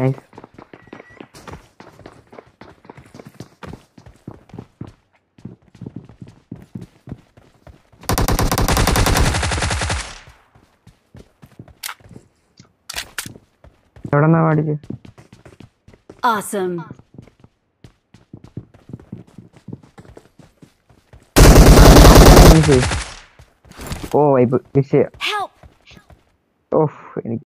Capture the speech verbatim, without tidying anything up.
Nice. എവിടെന്നാ പാടിച്ച്? Awesome. Oh vibe വിഷയം. Help. ഓഫ് എനിക്ക്